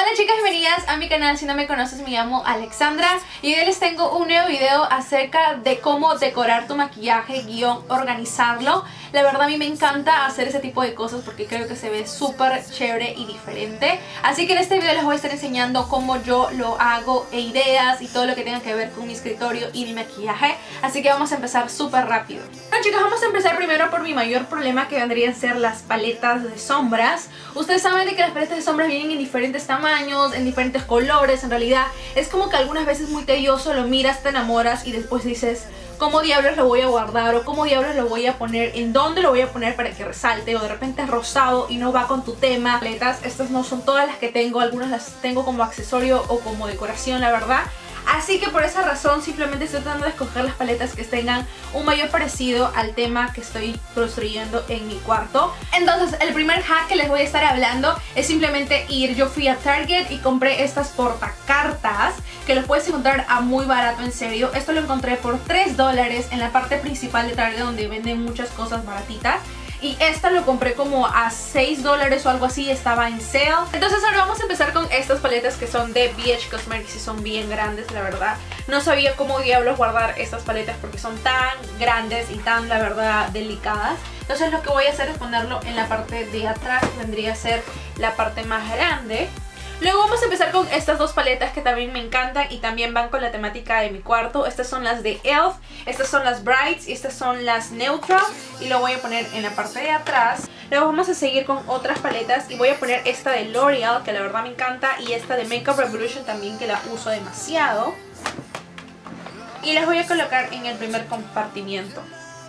Hola chicas, bienvenidas a mi canal. Si no me conoces, me llamo Alexandra y hoy les tengo un nuevo video acerca de cómo decorar tu maquillaje, organizarlo. La verdad a mí me encanta hacer ese tipo de cosas porque creo que se ve súper chévere y diferente. Así que en este video les voy a estar enseñando cómo yo lo hago e ideas y todo lo que tenga que ver con mi escritorio y mi maquillaje. Así que vamos a empezar súper rápido. Bueno chicas, vamos a empezar primero por mi mayor problema, que vendrían a ser las paletas de sombras. Ustedes saben de que las paletas de sombras vienen en diferentes tamaños, en diferentes colores. En realidad es como que algunas veces muy tedioso, lo miras, te enamoras y después dices ¿cómo diablos lo voy a guardar? O ¿cómo diablos lo voy a poner? ¿En dónde lo voy a poner para que resalte? O de repente es rosado y no va con tu tema. Paletas, estas no son todas las que tengo, algunas las tengo como accesorio o como decoración, la verdad. Así que por esa razón simplemente estoy tratando de escoger las paletas que tengan un mayor parecido al tema que estoy construyendo en mi cuarto. Entonces el primer hack que les voy a estar hablando es simplemente yo fui a Target y compré estas portacartas que los puedes encontrar a muy barato, en serio. Esto lo encontré por $3 en la parte principal de Target, donde venden muchas cosas baratitas. Y esta lo compré como a $6 o algo así, estaba en sale. Entonces ahora vamos a empezar con estas paletas que son de BH Cosmetics y son bien grandes, la verdad. No sabía cómo diablos guardar estas paletas porque son tan grandes y tan, la verdad, delicadas. Entonces lo que voy a hacer es ponerlo en la parte de atrás, vendría a ser la parte más grande. Luego vamos a empezar con estas dos paletas que también me encantan y también van con la temática de mi cuarto. Estas son las de e.l.f., estas son las Brights y estas son las Neutral. Y lo voy a poner en la parte de atrás. Luego vamos a seguir con otras paletas y voy a poner esta de L'Oreal, que la verdad me encanta, y esta de Makeup Revolution también, que la uso demasiado. Y las voy a colocar en el primer compartimiento.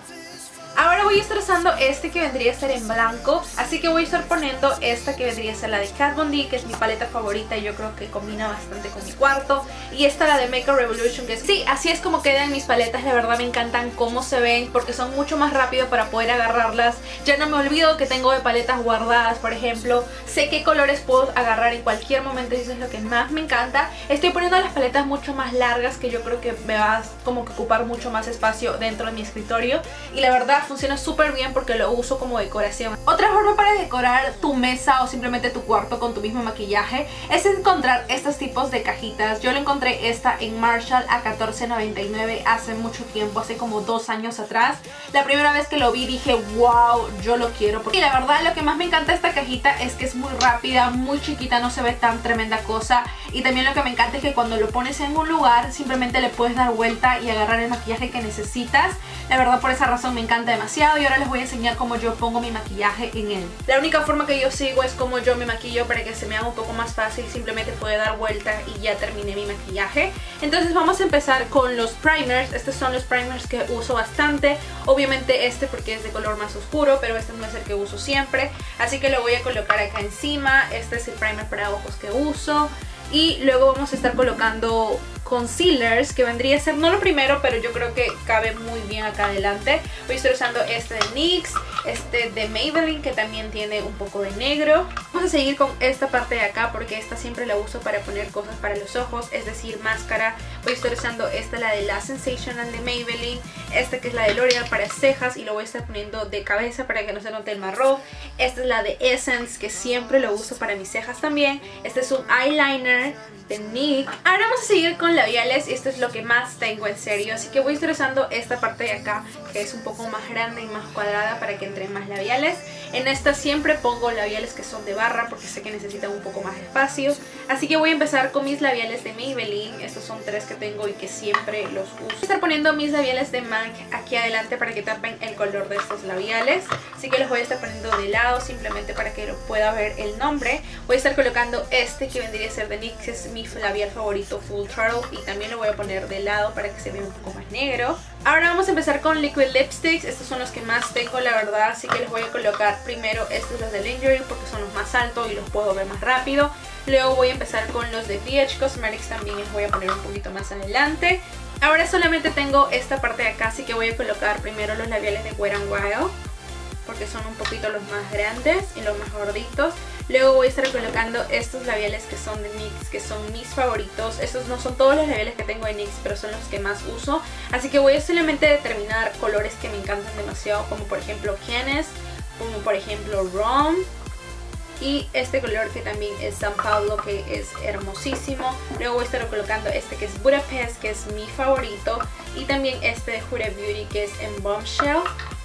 Ahora voy a estar usando este que vendría a ser en blanco, así que voy a estar poniendo esta que vendría a ser la de Kat Von D, que es mi paleta favorita y yo creo que combina bastante con mi cuarto. Y esta la de Makeup Revolution, que sí, así es como quedan mis paletas. La verdad me encantan cómo se ven porque son mucho más rápido para poder agarrarlas. Ya no me olvido que tengo de paletas guardadas, por ejemplo. Sé qué colores puedo agarrar en cualquier momento y eso es lo que más me encanta. Estoy poniendo las paletas mucho más largas, que yo creo que me va como que ocupar mucho más espacio dentro de mi escritorio. Y la verdad funciona súper bien porque lo uso como decoración. Otra forma para decorar tu mesa o simplemente tu cuarto con tu mismo maquillaje es encontrar estos tipos de cajitas. Yo lo encontré esta en Marshall a $14.99 hace mucho tiempo, hace como 2 años atrás. La primera vez que lo vi dije wow, yo lo quiero. Y la verdad lo que más me encanta de esta cajita es que es muy rápida, muy chiquita, no se ve tan tremenda cosa. Y también lo que me encanta es que cuando lo pones en un lugar simplemente le puedes dar vuelta y agarrar el maquillaje que necesitas. La verdad por esa razón me encanta demasiado y ahora les voy a enseñar cómo yo pongo mi maquillaje en él. La única forma que yo sigo es como yo me maquillo para que se me haga un poco más fácil. Simplemente puedo dar vuelta y ya terminé mi maquillaje. Entonces vamos a empezar con los primers. Estos son los primers que uso bastante. Obviamente este porque es de color más oscuro, pero este no es el que uso siempre. Así que lo voy a colocar acá encima. Este es el primer para ojos que uso. Y luego vamos a estar colocando concealers, que vendría a ser no lo primero, pero yo creo que cabe muy bien acá adelante. Voy a estar usando este de NYX, este de Maybelline, que también tiene un poco de negro. Vamos a seguir con esta parte de acá porque esta siempre la uso para poner cosas para los ojos, es decir, máscara. Voy a estar usando esta, la de la Sensational de Maybelline, esta que es la de L'Oreal para cejas y lo voy a estar poniendo de cabeza para que no se note el marrón. Esta es la de Essence, que siempre lo uso para mis cejas también. Este es un eyeliner de NYX. Ahora vamos a seguir con labiales y esto es lo que más tengo, en serio. Así que voy a estar usando esta parte de acá, que es un poco más grande y más cuadrada para que entren más labiales. En esta siempre pongo labiales que son de barra porque sé que necesitan un poco más de espacio. Así que voy a empezar con mis labiales de Maybelline. Estos son 3 que tengo y que siempre los uso. Voy a estar poniendo mis labiales de MAC aquí adelante para que tapen el color de estos labiales. Así que los voy a estar poniendo de lado simplemente para que lo pueda ver el nombre. Voy a estar colocando este que vendría a ser de NYX, que es mi labial favorito, Full Turtle, y también lo voy a poner de lado para que se vea un poco más negro. Ahora vamos a empezar con liquid lipsticks. Estos son los que más tengo, la verdad, así que les voy a colocar primero estos, los de Lingerie, porque son los más altos y los puedo ver más rápido. Luego voy a empezar con los de BH Cosmetics, también les voy a poner un poquito más adelante. Ahora solamente tengo esta parte de acá, así que voy a colocar primero los labiales de Wet n Wild, porque son un poquito los más grandes y los más gorditos. Luego voy a estar colocando estos labiales que son de NYX, que son mis favoritos. Estos no son todos los labiales que tengo de NYX, pero son los que más uso. Así que voy a solamente determinar colores que me encantan demasiado, como por ejemplo Cannes, como por ejemplo Rom, y este color que también es San Paulo, que es hermosísimo. Luego voy a estar colocando este que es Budapest, que es mi favorito, y también este de Huda Beauty, que es en Bombshell.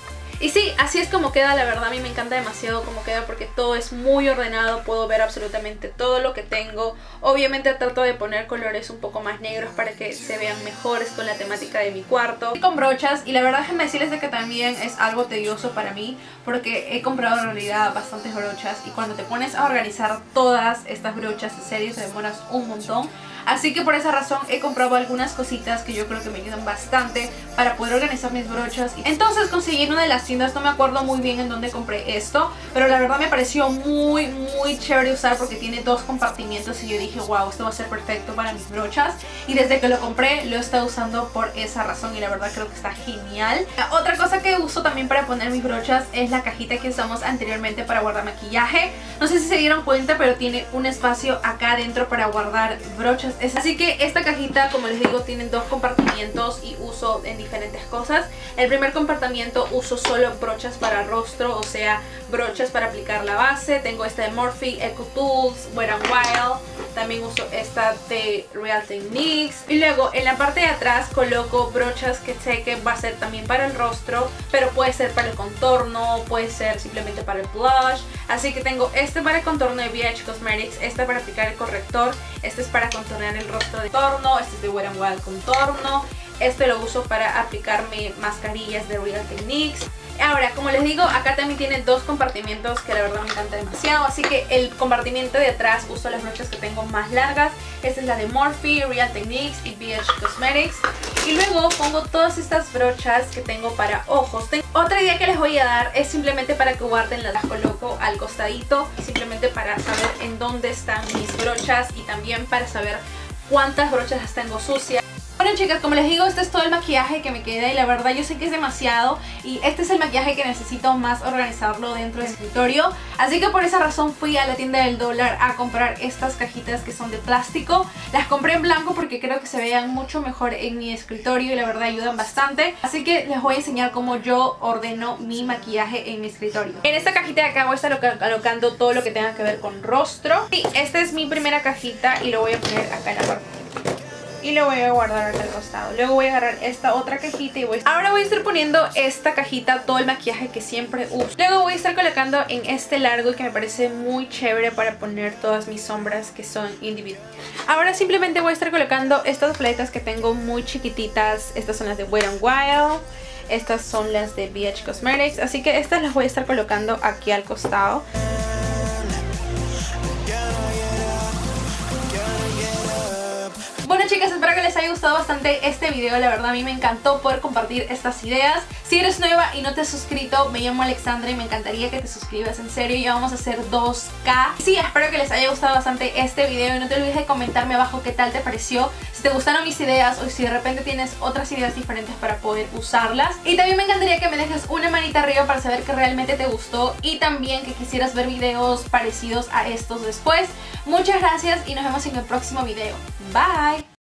Y sí, así es como queda, la verdad a mí me encanta demasiado cómo queda porque todo es muy ordenado, puedo ver absolutamente todo lo que tengo. Obviamente trato de poner colores un poco más negros para que se vean mejores con la temática de mi cuarto. Y con brochas, y la verdad déjenme decirles de que también es algo tedioso para mí porque he comprado en realidad bastantes brochas y cuando te pones a organizar todas estas brochas, en serio, te demoras un montón. Así que por esa razón he comprado algunas cositas que yo creo que me ayudan bastante para poder organizar mis brochas. Entonces conseguí en una de las tiendas, no me acuerdo muy bien en dónde compré esto, pero la verdad me pareció muy chévere usar porque tiene dos compartimientos y yo dije wow, esto va a ser perfecto para mis brochas. Y desde que lo compré lo he estado usando por esa razón y la verdad creo que está genial. Otra cosa que uso también para poner mis brochas es la cajita que usamos anteriormente para guardar maquillaje. No sé si se dieron cuenta, pero tiene un espacio acá adentro para guardar brochas. Así que esta cajita, como les digo, tiene dos compartimientos y uso en diferentes cosas. El primer compartimiento uso solo brochas para rostro, o sea, brochas para aplicar la base. Tengo esta de Morphe, Eco Tools, Wet n Wild. También uso esta de Real Techniques. Y luego en la parte de atrás coloco brochas que sé que va a ser también para el rostro, pero puede ser para el contorno, puede ser simplemente para el blush. Así que tengo este para el contorno de BH Cosmetics, este para aplicar el corrector, este es para contornar el rostro de contorno, este es de Wet n Wild contorno, este lo uso para aplicarme mascarillas de Real Techniques. Ahora, como les digo, acá también tiene dos compartimientos que la verdad me encanta demasiado. Así que el compartimiento de atrás uso las brochas que tengo más largas. Esta es la de Morphe, Real Techniques y BH Cosmetics. Y luego pongo todas estas brochas que tengo para ojos. Otra idea que les voy a dar es simplemente para que guarden, las coloco al costadito. Simplemente para saber en dónde están mis brochas y también para saber cuántas brochas las tengo sucias. Bueno chicas, como les digo, este es todo el maquillaje que me queda y la verdad yo sé que es demasiado y este es el maquillaje que necesito más organizarlo dentro del escritorio. Así que por esa razón fui a la tienda del dólar a comprar estas cajitas que son de plástico. Las compré en blanco porque creo que se vean mucho mejor en mi escritorio y la verdad ayudan bastante. Así que les voy a enseñar cómo yo ordeno mi maquillaje en mi escritorio. En esta cajita de acá voy a estar colocando todo lo que tenga que ver con rostro. Y esta es mi primera cajita y lo voy a poner acá en la parte. Y lo voy a guardar acá al costado. Luego voy a agarrar esta otra cajita y ahora voy a estar poniendo esta cajita todo el maquillaje que siempre uso. Luego voy a estar colocando en este largo que me parece muy chévere para poner todas mis sombras que son individuales. Ahora simplemente voy a estar colocando estas paletas que tengo muy chiquititas. Estas son las de Wet n Wild. Estas son las de BH Cosmetics. Así que estas las voy a estar colocando aquí al costado. Bueno chicas, espero que les haya gustado bastante este video, la verdad a mí me encantó poder compartir estas ideas. Si eres nueva y no te has suscrito, me llamo Alexandra y me encantaría que te suscribas, en serio, ya vamos a hacer 2K. Sí, espero que les haya gustado bastante este video y no te olvides de comentarme abajo qué tal te pareció, si te gustaron mis ideas o si de repente tienes otras ideas diferentes para poder usarlas. Y también me encantaría que me dejes una manita arriba para saber que realmente te gustó y también que quisieras ver videos parecidos a estos después. Muchas gracias y nos vemos en el próximo video. Bye.